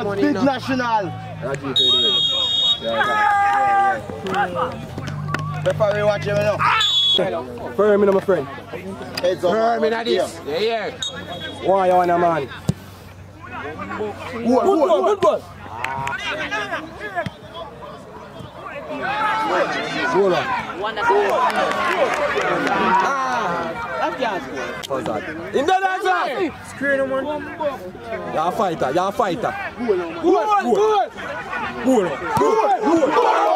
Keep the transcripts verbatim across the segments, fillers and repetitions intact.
That's big national. Referee watch him now. Firm in, my friend. Heads up. Firm in this. Yeah, yeah. Why you want a man? Good ball, good ball. Goal on. How's that? In the dance line! Screen him one. You're a fighter, you're a fighter. Goal, goal, goal. Goal, goal,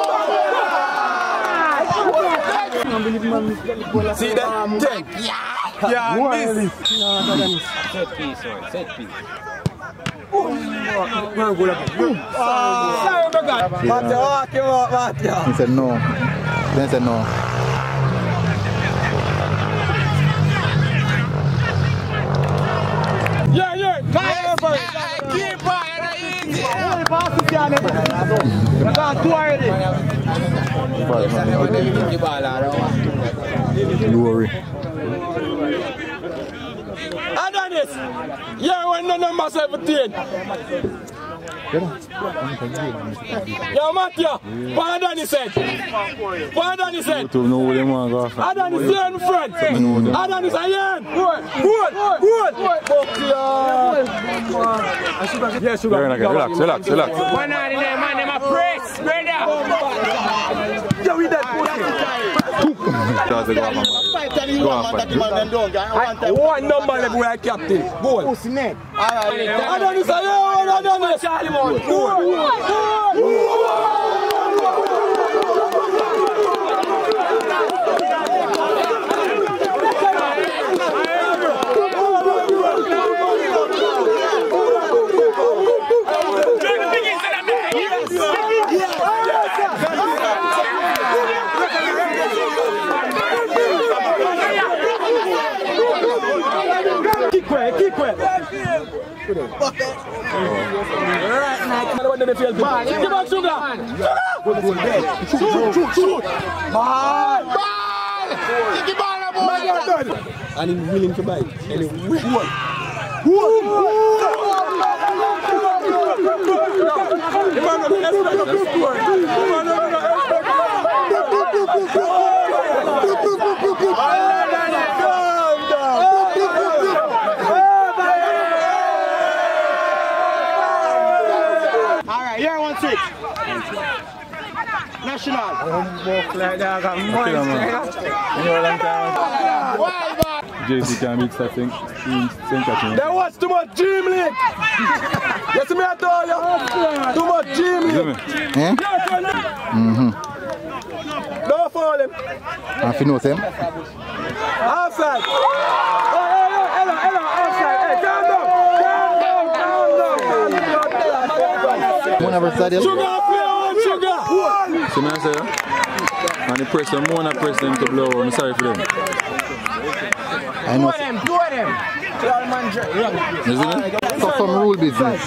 goal. See that? ten. Yeah, miss. Set piece, set piece. He said no. Then said no. Yeah, yeah. Keep on. Glory. Adonis, yeah, when the number seventeen. Yo, Matthew, what Adonis said? What Adonis said? Adonis, you're in front. Adonis, I am. Good, good, good. Yeah, sugar. Relax, relax, relax. One out in there, man, them a press, brother. Yeah, we dead. One number left where I captain. Goal. Adonis, I am. Adonis, Charlemont. Goal. Keep quiet, keep quiet. Alright, man. What did they feel? Give on sugar. Shoot, shoot, shoot. Ball. Ball. Kick the ball, boy. And he's willing to bite. And he's willing. The man of the expect of the score. The man of the Alright, here one six. National. J C can mix that thing. There was too much dream league. You see me at all, you? Too much dream league. Eh? Mm-hmm. Don't fall him. And if you know him? Outside. Oh, hey, hey, hello, hello, outside. Hey, calm down. Calm down, calm down. One over side. Sugar, play on, sugar. See me I say, and the press them, more than press them to blow. I'm sorry for them. I know. Them, two of them. Isn't it? For some rule business.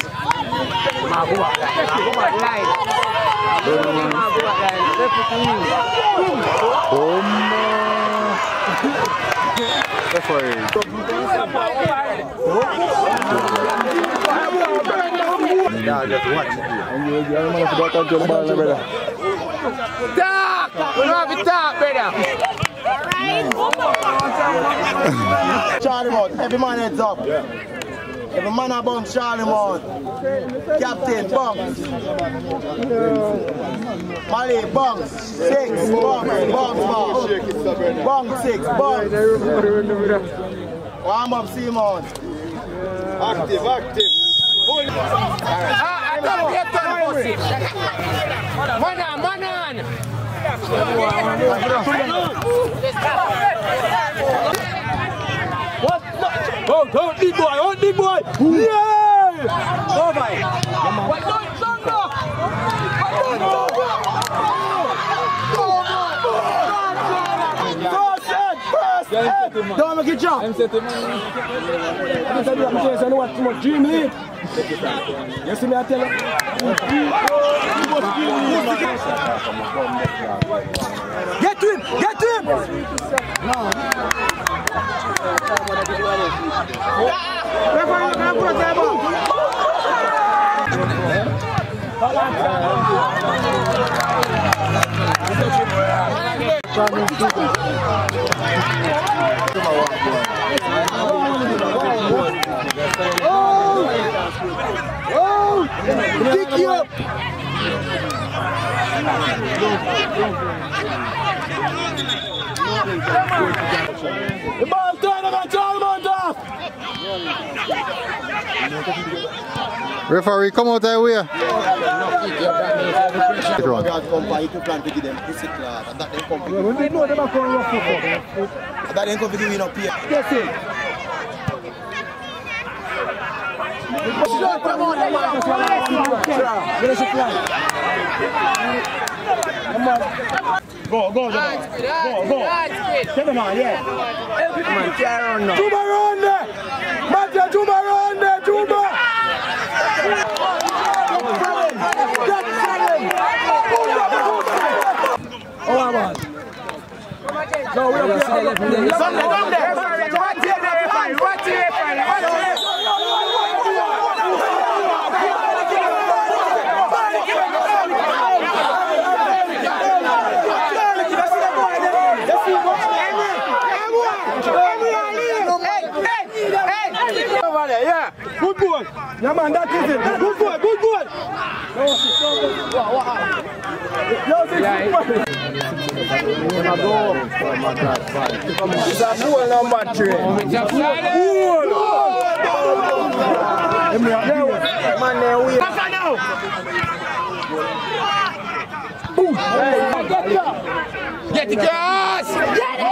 Oh, That's why. Yeah, just watch. Talk! We don't have to talk, brother. Charlemont, every man heads up. Yeah. Every man about Charlemont. Captain, bunks. Mali, bunks. Six, bunks, bunks, bunks. Bunks, six, bunks. Warm up, Simon. Active, active. Ah, I thought we had to it. Man on, man on. What? Oh, oh, big boy, oh, big boy. Yeah! Oh, my. What? Don't, don't go. Don't make it jump. I'm setting man. I'm setting up here, so I know what too much dream league. You see me, I tell you. Get to him! Get to him! No. Oh! Pick you up! The ball turn and Charlemont off! Referee, come out that way. That ain't going to be up here. Yes, it. Go, go, go. Go, go. Take him on, yeah. Juba run there! Matthew, Juba run there, Juba! Oh, I want. No, we don't see the left. Something down there. Watch it, referee. Watch it, referee. Watch it. Yeah, good boy. Yeah, man, that is it. Good boy, good boy. It's a goal number three. It's a goal. Man, they win. Boom. Get the gas. Get it.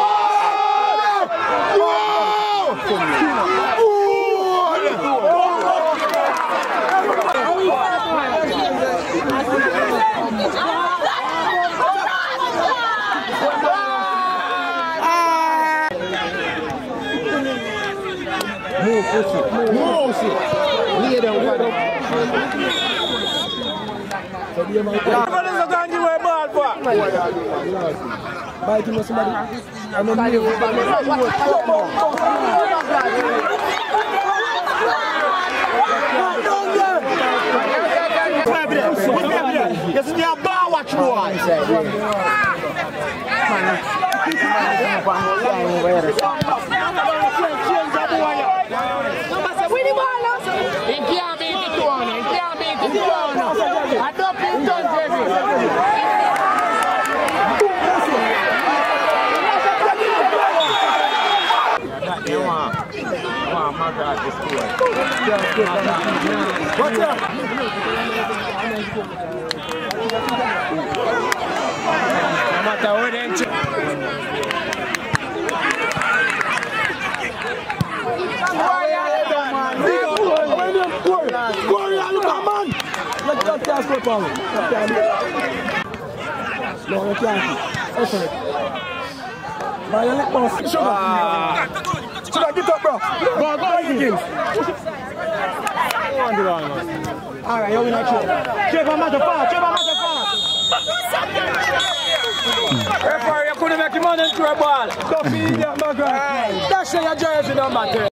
Move, push it. Move, it. Lay down, lay down. What is the gun you wear ball for? Bite him or somebody. I'm a new one. Yes, you are bar watch boy. He can't beat the two on it. He can't beat the two on it. I don't think done, Jerry. You want, you want McGrath to score. Watch out! No matter what they do. No, you can't. Open it. Man, you let boss. Sugar. Sugar, get up, bro. Go, go, Higgins. All right, you're in action. Trevor Matter fast. Trevor Matter fast. Referee, you couldn't make him on into a ball. Don't be idiot, McGrath. That's your jersey number ten.